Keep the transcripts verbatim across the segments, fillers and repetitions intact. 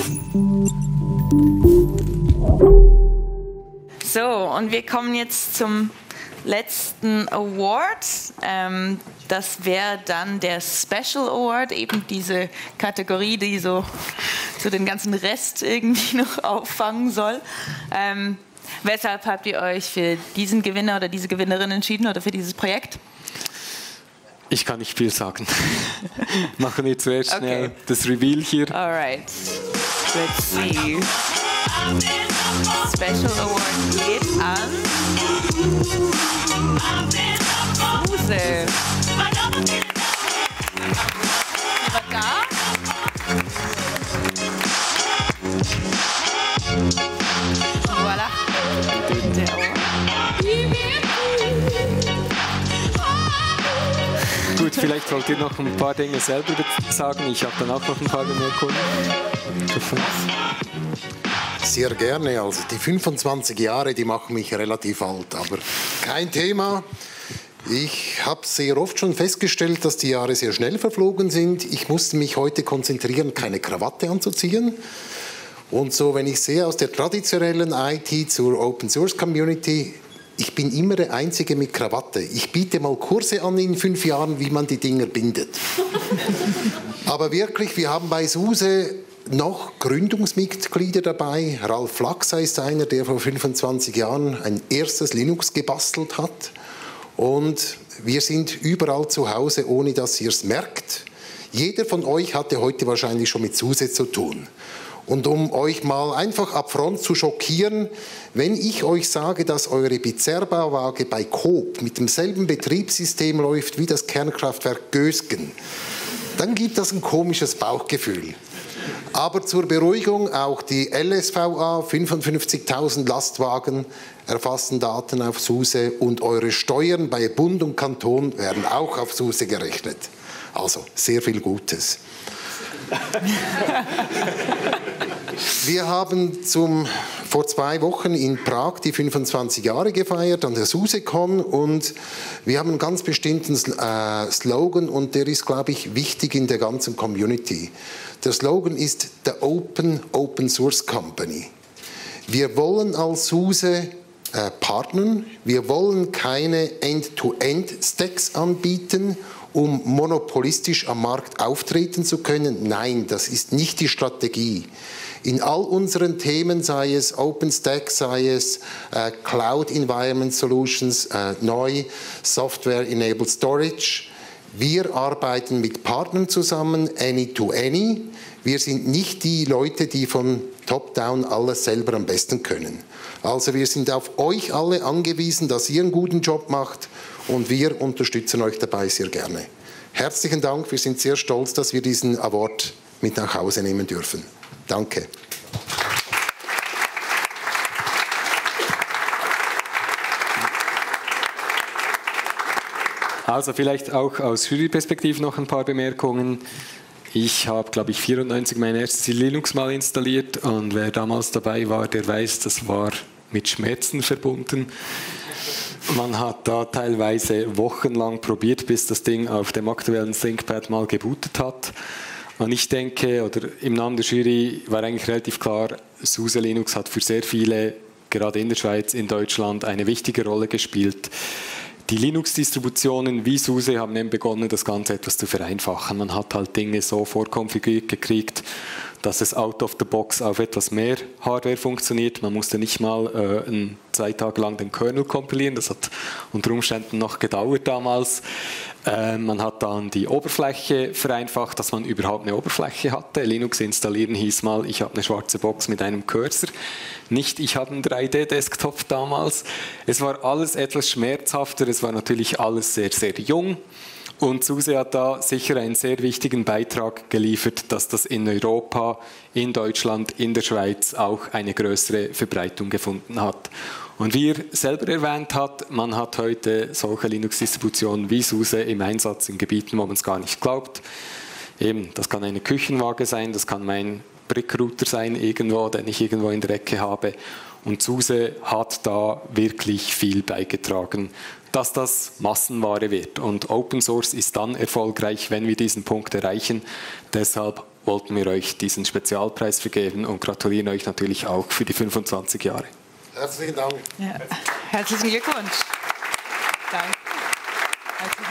So, und wir kommen jetzt zum letzten Award. Ähm, das wäre dann der Special Award, eben diese Kategorie, die so, so den ganzen Rest irgendwie noch auffangen soll. Ähm, weshalb habt ihr euch für diesen Gewinner oder diese Gewinnerin entschieden oder für dieses Projekt? Ich kann nicht viel sagen. Machen wir zuerst okay. schnell das Reveal hier. Alright, let's see. Special Award geht an Suse. Da? Voilà. Der Award. Gut, vielleicht wollt ihr noch ein paar Dinge selber sagen. Ich habe dann auch noch ein paar Bemerkungen. Sehr gerne. Also die fünfundzwanzig Jahre, die machen mich relativ alt, aber kein Thema. Ich habe sehr oft schon festgestellt, dass die Jahre sehr schnell verflogen sind. Ich musste mich heute konzentrieren, keine Krawatte anzuziehen. Und so, wenn ich sehe aus der traditionellen I T zur Open Source Community, ich bin immer der Einzige mit Krawatte. Ich biete mal Kurse an in fünf Jahren, wie man die Dinger bindet. Aber wirklich, wir haben bei SUSE noch Gründungsmitglieder dabei. Ralf Flachser ist einer, der vor fünfundzwanzig Jahren ein erstes Linux gebastelt hat. Und wir sind überall zu Hause, ohne dass ihr es merkt. Jeder von euch hatte heute wahrscheinlich schon mit SUSE zu tun. Und um euch mal einfach up front zu schockieren, wenn ich euch sage, dass eure Bizerba-Waage bei Coop mit demselben Betriebssystem läuft wie das Kernkraftwerk Gösgen, dann gibt das ein komisches Bauchgefühl. Aber zur Beruhigung, auch die L S V A, fünfundfünfzigtausend Lastwagen erfassen Daten auf SUSE und eure Steuern bei Bund und Kanton werden auch auf SUSE gerechnet. Also sehr viel Gutes. Wir haben zum, vor zwei Wochen in Prag die fünfundzwanzig Jahre gefeiert an der SUSECon und wir haben einen ganz bestimmten äh, Slogan und der ist, glaube ich, wichtig in der ganzen Community. Der Slogan ist The Open Open Source Company. Wir wollen als SUSE äh, partnern, wir wollen keine End-to-End-Stacks anbieten, um monopolistisch am Markt auftreten zu können. Nein, das ist nicht die Strategie. In all unseren Themen, sei es OpenStack, sei es äh, Cloud Environment Solutions, äh, neu Software-Enabled Storage, wir arbeiten mit Partnern zusammen, Any-to-Any. Wir sind nicht die Leute, die von Top-Down alles selber am besten können. Also wir sind auf euch alle angewiesen, dass ihr einen guten Job macht und wir unterstützen euch dabei sehr gerne. Herzlichen Dank, wir sind sehr stolz, dass wir diesen Award mit nach Hause nehmen dürfen. Danke. Also vielleicht auch aus Juryperspektive noch ein paar Bemerkungen. Ich habe, glaube ich, vierundneunzig mein erstes Linux mal installiert und wer damals dabei war, der weiß, das war mit Schmerzen verbunden. Man hat da teilweise wochenlang probiert, bis das Ding auf dem aktuellen ThinkPad mal gebootet hat. Und ich denke, oder im Namen der Jury war eigentlich relativ klar, SUSE Linux hat für sehr viele, gerade in der Schweiz, in Deutschland, eine wichtige Rolle gespielt. Die Linux-Distributionen wie SUSE haben eben begonnen, das Ganze etwas zu vereinfachen. Man hat halt Dinge so vorkonfiguriert gekriegt, dass es out of the box auf etwas mehr Hardware funktioniert. Man musste nicht mal äh, ein, zwei Tage lang den Kernel kompilieren. Das hat unter Umständen noch gedauert damals. Äh, man hat dann die Oberfläche vereinfacht, dass man überhaupt eine Oberfläche hatte. Linux installieren hieß mal, ich habe eine schwarze Box mit einem Cursor. Nicht, ich habe einen drei D Desktop damals. Es war alles etwas schmerzhafter. Es war natürlich alles sehr, sehr jung. Und SUSE hat da sicher einen sehr wichtigen Beitrag geliefert, dass das in Europa, in Deutschland, in der Schweiz auch eine größere Verbreitung gefunden hat. Und wie ihr selber erwähnt habt, man hat heute solche Linux-Distributionen wie SUSE im Einsatz in Gebieten, wo man es gar nicht glaubt. Eben, das kann eine Küchenwaage sein, das kann mein Brickrouter sein irgendwo, den ich irgendwo in der Ecke habe. Und SUSE hat da wirklich viel beigetragen, dass das Massenware wird. Und Open Source ist dann erfolgreich, wenn wir diesen Punkt erreichen. Deshalb wollten wir euch diesen Spezialpreis vergeben und gratulieren euch natürlich auch für die fünfundzwanzig Jahre. Herzlichen Dank. Ja. Herzlichen Glückwunsch. Danke. Herzlichen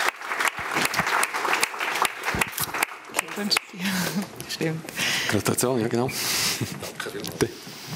Glückwunsch. Glückwunsch. Stimmt. Gratulation, ja genau. Danke.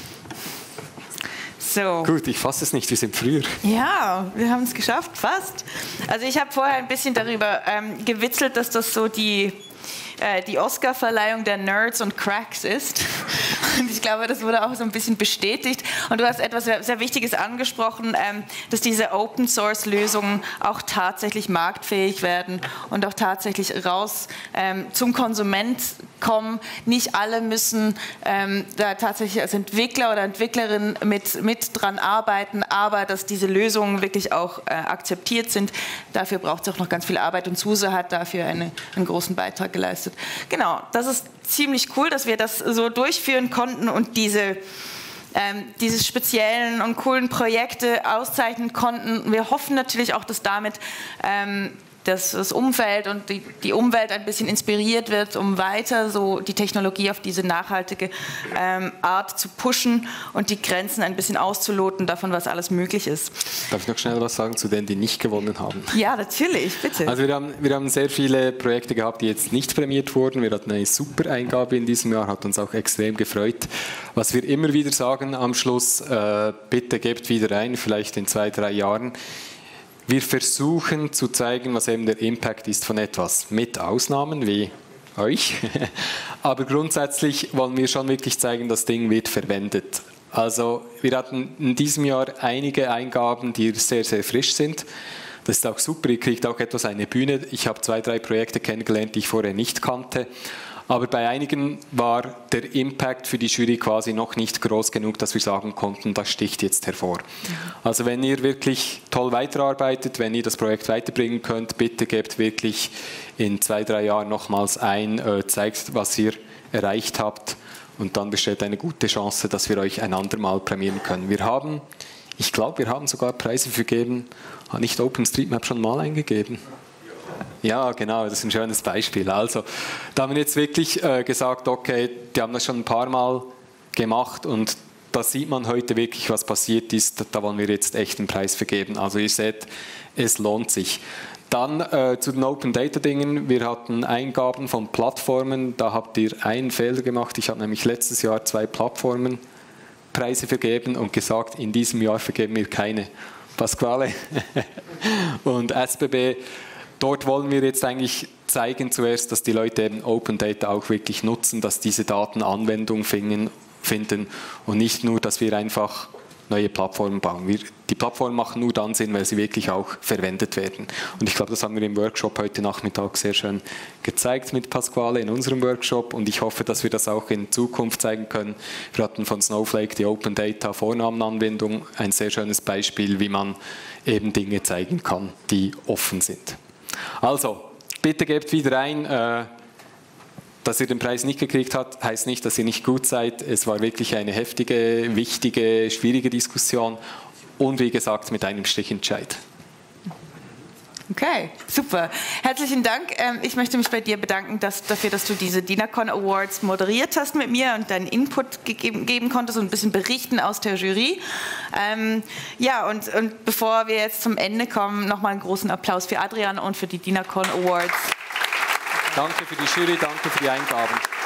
So. Gut, ich fasse es nicht, wir sind früher. Ja, wir haben es geschafft, fast. Also ich habe vorher ein bisschen darüber ähm, gewitzelt, dass das so die, äh, die Oscar-Verleihung der Nerds und Cracks ist. Und ich glaube, das wurde auch so ein bisschen bestätigt. Und du hast etwas sehr, sehr Wichtiges angesprochen, ähm, dass diese Open-Source-Lösungen auch tatsächlich marktfähig werden und auch tatsächlich raus ähm, zum Konsument kommen. Nicht alle müssen ähm, da tatsächlich als Entwickler oder Entwicklerin mit, mit dran arbeiten, aber dass diese Lösungen wirklich auch äh, akzeptiert sind. Dafür braucht es auch noch ganz viel Arbeit und SUSE hat dafür eine, einen großen Beitrag geleistet. Genau, das ist ziemlich cool, dass wir das so durchführen konnten und diese ähm, diese speziellen und coolen Projekte auszeichnen konnten. Wir hoffen natürlich auch, dass damit ähm, dass das Umfeld und die, die Umwelt ein bisschen inspiriert wird, um weiter so die Technologie auf diese nachhaltige ähm, Art zu pushen und die Grenzen ein bisschen auszuloten davon, was alles möglich ist. Darf ich noch schnell was sagen zu denen, die nicht gewonnen haben? Ja, natürlich, bitte. Also wir haben, wir haben sehr viele Projekte gehabt, die jetzt nicht prämiert wurden. Wir hatten eine super Eingabe in diesem Jahr, hat uns auch extrem gefreut. Was wir immer wieder sagen am Schluss, äh, bitte gebt wieder ein, vielleicht in zwei, drei Jahren. Wir versuchen zu zeigen, was eben der Impact ist von etwas, mit Ausnahmen wie euch. Aber grundsätzlich wollen wir schon wirklich zeigen, das Ding wird verwendet. Also wir hatten in diesem Jahr einige Eingaben, die sehr, sehr frisch sind. Das ist auch super, ihr kriegt auch etwas eine Bühne. Ich habe zwei, drei Projekte kennengelernt, die ich vorher nicht kannte. Aber bei einigen war der Impact für die Jury quasi noch nicht groß genug, dass wir sagen konnten, das sticht jetzt hervor. Also wenn ihr wirklich toll weiterarbeitet, wenn ihr das Projekt weiterbringen könnt, bitte gebt wirklich in zwei, drei Jahren nochmals ein, äh, zeigt, was ihr erreicht habt und dann besteht eine gute Chance, dass wir euch ein andermal prämieren können. Wir haben, ich glaube, wir haben sogar Preise vergeben, hat nicht OpenStreetMap schon mal eingegeben? Ja, genau, das ist ein schönes Beispiel. Also, da haben wir jetzt wirklich äh, gesagt, okay, die haben das schon ein paar Mal gemacht und da sieht man heute wirklich, was passiert ist. Da wollen wir jetzt echt einen Preis vergeben. Also ihr seht, es lohnt sich. Dann äh, zu den Open Data Dingen. Wir hatten Eingaben von Plattformen. Da habt ihr einen Fehler gemacht. Ich habe nämlich letztes Jahr zwei Plattformen Preise vergeben und gesagt, in diesem Jahr vergeben wir keine. Pasquale und S B B. Dort wollen wir jetzt eigentlich zeigen zuerst, dass die Leute eben Open Data auch wirklich nutzen, dass diese Daten Anwendung finden, finden und nicht nur, dass wir einfach neue Plattformen bauen. Wir, die Plattformen machen nur dann Sinn, weil sie wirklich auch verwendet werden. Und ich glaube, das haben wir im Workshop heute Nachmittag sehr schön gezeigt mit Pasquale in unserem Workshop und ich hoffe, dass wir das auch in Zukunft zeigen können. Wir hatten von Snowflake die Open Data Vornamenanwendung, ein sehr schönes Beispiel, wie man eben Dinge zeigen kann, die offen sind. Also, bitte gebt wieder ein, äh, dass ihr den Preis nicht gekriegt habt, heißt nicht, dass ihr nicht gut seid. Es war wirklich eine heftige, wichtige, schwierige Diskussion und wie gesagt mit einem Stichentscheid. Okay, super. Herzlichen Dank. Ich möchte mich bei dir bedanken dass, dafür, dass du diese DINACON Awards moderiert hast mit mir und deinen Input gegeben, geben konntest und ein bisschen berichten aus der Jury. Ähm, ja, und, und bevor wir jetzt zum Ende kommen, nochmal einen großen Applaus für Adrian und für die DINACON Awards. Danke für die Jury, danke für die Eingaben.